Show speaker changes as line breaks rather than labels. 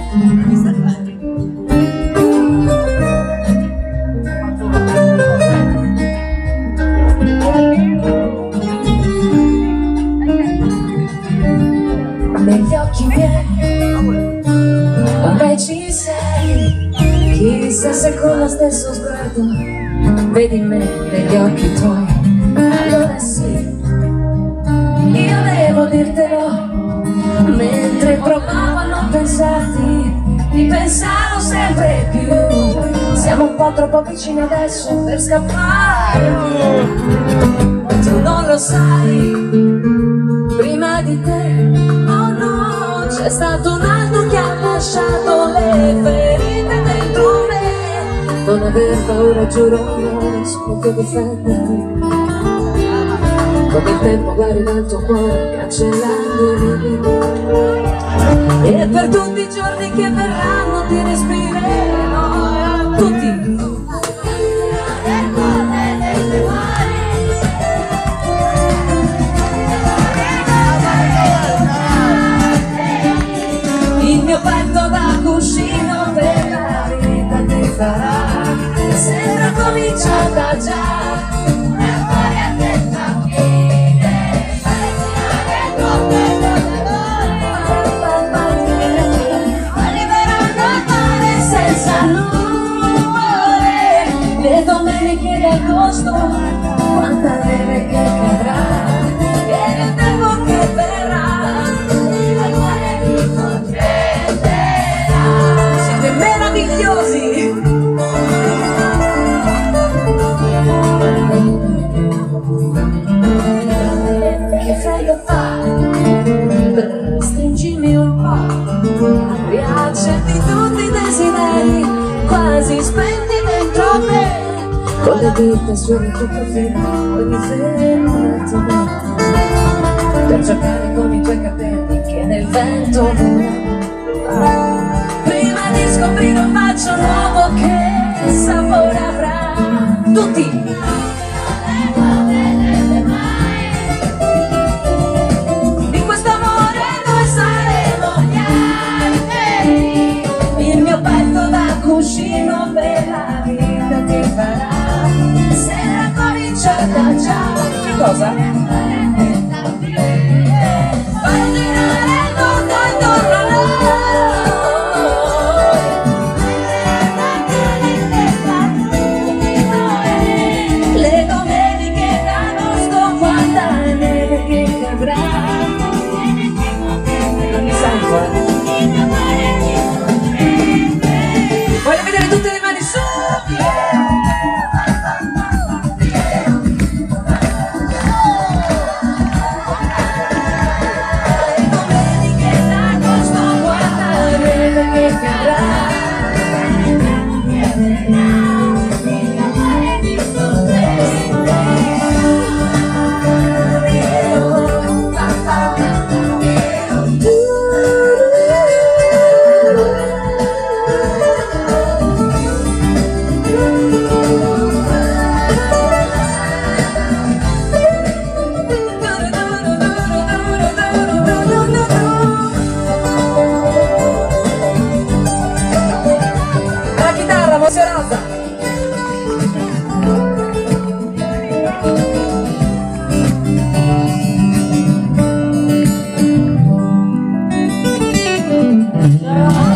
Negli occhi miei ormai ci sei, chissà se con lo stesso sguardo vedi me negli occhi tuoi. Allora sì, io devo dirtelo, mentre provavo a non pensarti, ti pensavo sempre più. Siamo un po' troppo vicini adesso per scappare. Tu non lo sai, prima di te, oh no, c'è stato un altro che ha lasciato le ferite dentro me. Non aver paura, giuro, non spinto difenderti. Come il tempo guarda il tuo cuore cancellandoli. E per tutti i giorni che verranno ti respirerò, tutti. Il mio petto da cuscino per la vita ti farà. Sembra cominciata già. Le domeniche d'agosto, quanta neve che cadrà, e il tempo che verrà, il cuore mi concederà. Siete meravigliosi! Che freddo fa, stringimi un po', riaccendi tutti i desideri quasi spenti dentro me. Con le dita sul tuo profilo, poi mi fermo un attimo per giocare con i tuoi capelli che nel vento volano. Prima di scoprire un bacio nuovo che sapore avrà. Tutti! Di questo amore noi saremo gli altri. Il mio petto da cuscino per la vita ti farà. Già. Che cosa? Fai girare il mondo intorno a noi. Le domeniche d'agosto, quanta neve che cadrà. Non mi sento, Voglio vedere tutte le mani su. Serata.